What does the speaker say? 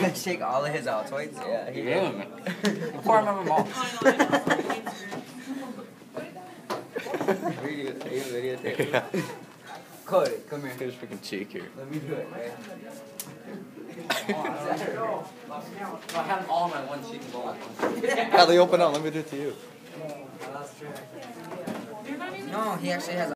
Shake all of his Altoids? Yeah, he did. Before I remember them all. Videotape. Yeah. Cody, come here. Here's freaking cheek here. Let me do it, right? I have them all on my one cheek. Yeah, they open up. Let me do it to you. No, he actually has